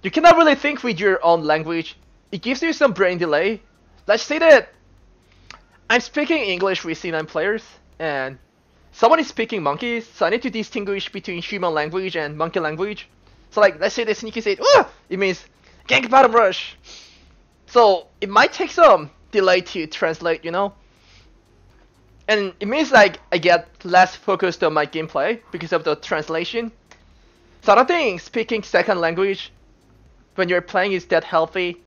you cannot really think with your own language. It gives you some brain delay. Let's say that I'm speaking English with C9 players, and someone is speaking monkey, so I need to distinguish between human language and monkey language. So like, let's say the sneaky said, "Ooh!" It means gank bottom rush. So it might take some delay to translate, you know? And it means like I get less focused on my gameplay because of the translation. So I don't think speaking second language when you're playing is that healthy.